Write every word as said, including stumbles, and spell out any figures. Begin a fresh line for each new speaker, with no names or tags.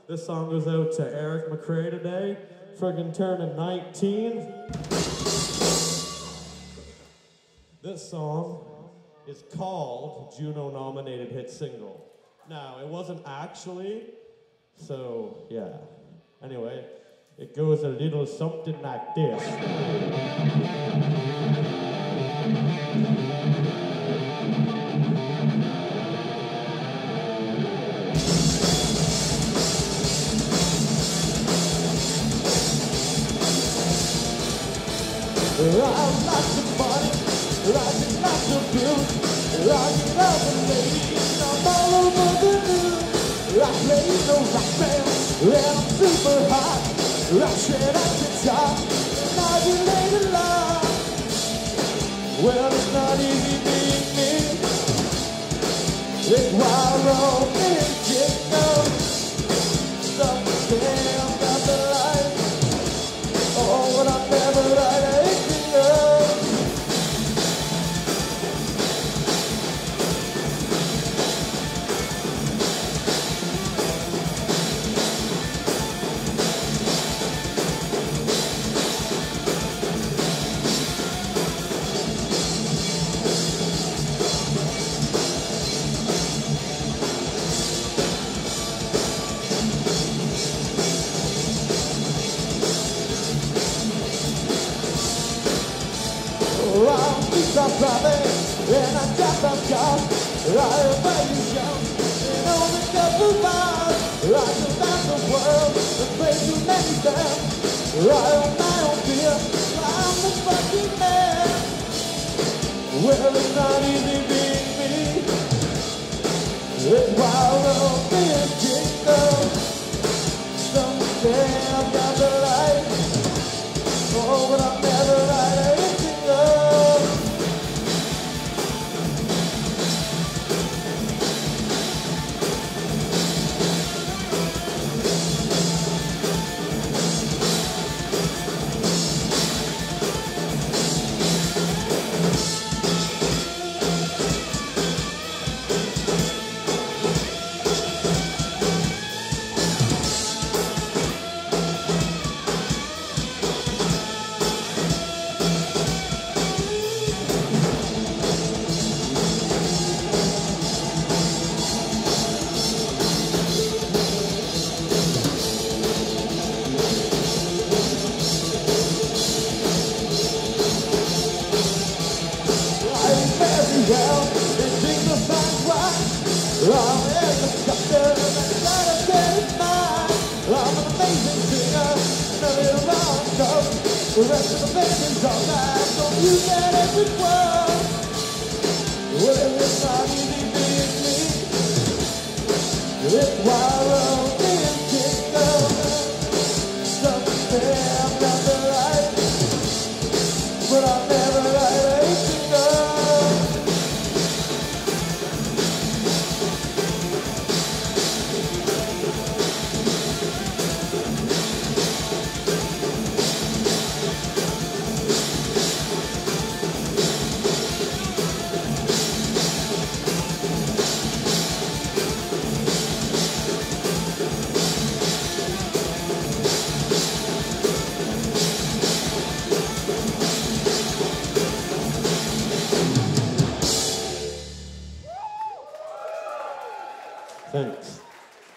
This song goes out to Eric McRae today, friggin' turning nineteen. This song is called Juno-nominated hit single. Now, it wasn't actually, so yeah. Anyway, it goes a little something like this. I like the money, like it like the blues, like it like the ladies, I'm all over the news. I play the rock band, and I'm super hot. I shred at the top, and now you lay the lie. Well, it's not easy being me. It's wild road, it's just no. Someday I've got the light. Oh, but I'm never right. I'm driving, and I got some car. I buy you young, and on a couple miles. I go down the world and play too many times. I own my own beer, I'm the fucking man. Well, it's not easy being me. It's wild on me and jingle. Someday I've got the light. Oh, but I'm never right. Well, it seems to find right. I'm in the doctor and I gotta get it mine. I'm an amazing singer, never around tough. The rest of the band is all night, don't you get every word. Well, it's not easy being me. It's wild.